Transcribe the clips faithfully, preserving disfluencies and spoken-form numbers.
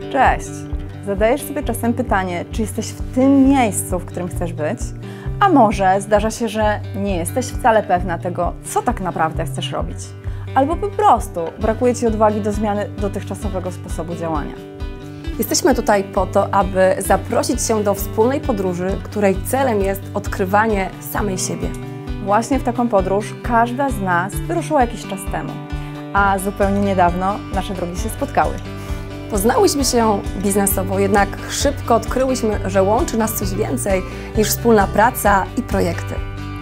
Cześć! Zadajesz sobie czasem pytanie, czy jesteś w tym miejscu, w którym chcesz być? A może zdarza się, że nie jesteś wcale pewna tego, co tak naprawdę chcesz robić. Albo po prostu brakuje Ci odwagi do zmiany dotychczasowego sposobu działania. Jesteśmy tutaj po to, aby zaprosić Cię do wspólnej podróży, której celem jest odkrywanie samej siebie. Właśnie w taką podróż każda z nas wyruszyła jakiś czas temu, a zupełnie niedawno nasze drogi się spotkały. Poznałyśmy się biznesowo, jednak szybko odkryłyśmy, że łączy nas coś więcej niż wspólna praca i projekty.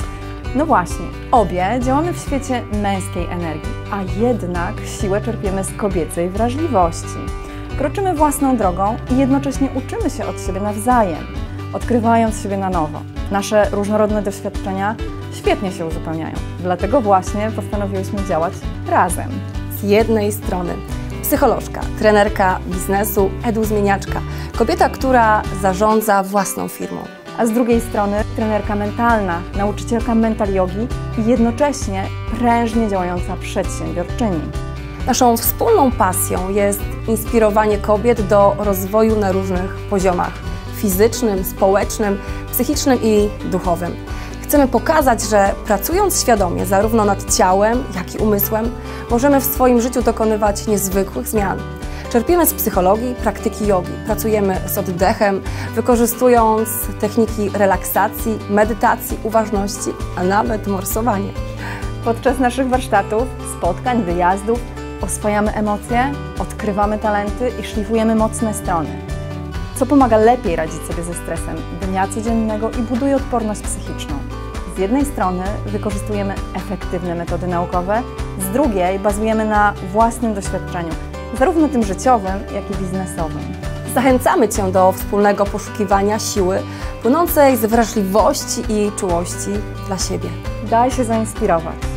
No właśnie, obie działamy w świecie męskiej energii, a jednak siłę czerpiemy z kobiecej wrażliwości. Kroczymy własną drogą i jednocześnie uczymy się od siebie nawzajem, odkrywając siebie na nowo. Nasze różnorodne doświadczenia świetnie się uzupełniają, dlatego właśnie postanowiłyśmy działać razem. Z jednej strony psycholożka, trenerka biznesu, eduzmieniaczka, kobieta, która zarządza własną firmą. A z drugiej strony trenerka mentalna, nauczycielka mental jogi i jednocześnie prężnie działająca przedsiębiorczyni. Naszą wspólną pasją jest inspirowanie kobiet do rozwoju na różnych poziomach fizycznym, społecznym, psychicznym i duchowym. Chcemy pokazać, że pracując świadomie zarówno nad ciałem, jak i umysłem, możemy w swoim życiu dokonywać niezwykłych zmian. Czerpiemy z psychologii, praktyki jogi, pracujemy z oddechem, wykorzystując techniki relaksacji, medytacji, uważności, a nawet morsowanie. Podczas naszych warsztatów, spotkań, wyjazdów oswajamy emocje, odkrywamy talenty i szlifujemy mocne strony, co pomaga lepiej radzić sobie ze stresem dnia codziennego i buduje odporność psychiczną. Z jednej strony wykorzystujemy efektywne metody naukowe, z drugiej bazujemy na własnym doświadczeniu, zarówno tym życiowym, jak i biznesowym. Zachęcamy Cię do wspólnego poszukiwania siły płynącej z wrażliwości i czułości dla siebie. Daj się zainspirować.